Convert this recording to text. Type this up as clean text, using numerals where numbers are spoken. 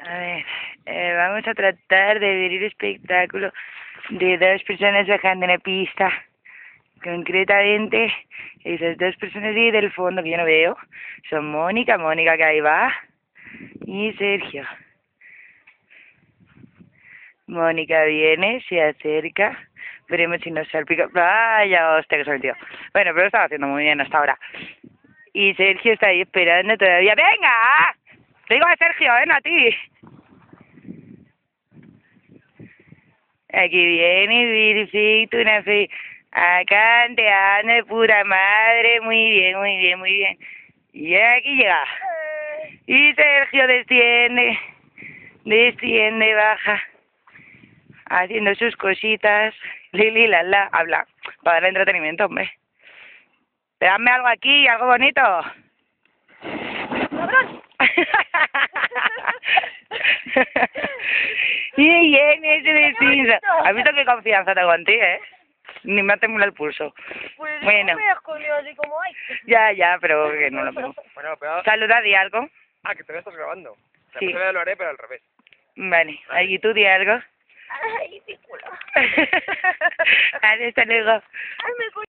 A ver, vamos a tratar de ver el espectáculo de dos personas bajando una pista. Concretamente, esas dos personas ahí del fondo que yo no veo son Mónica que ahí va, y Sergio. Mónica viene, se acerca, veremos si nos salpica. Vaya hostia que se ha metido. Bueno, pero lo estaba haciendo muy bien hasta ahora. Y Sergio está ahí esperando todavía. ¡Venga! Te digo a Sergio, no a ti. Aquí viene, perfecto, una fe. Acá anteando de pura madre, muy bien, muy bien, muy bien. Y aquí llega. Y Sergio desciende, baja, haciendo sus cositas. Lili, la, habla, para dar entretenimiento, hombre. Dame algo aquí, algo bonito. ¡Cabrón! Y bien, ese descenso. ¿Has visto qué confianza tengo en ti, Ni me ha temblado el pulso. Pues bueno. no me has comido así como hay. Ya, pero que no lo veo. Bueno, pero... Saluda, di algo. Ah, que todavía estás grabando. Sí. Todavía lo haré, pero al revés. Vale, ahí tú di algo. Ay, mi culo. Hasta luego. Ay, me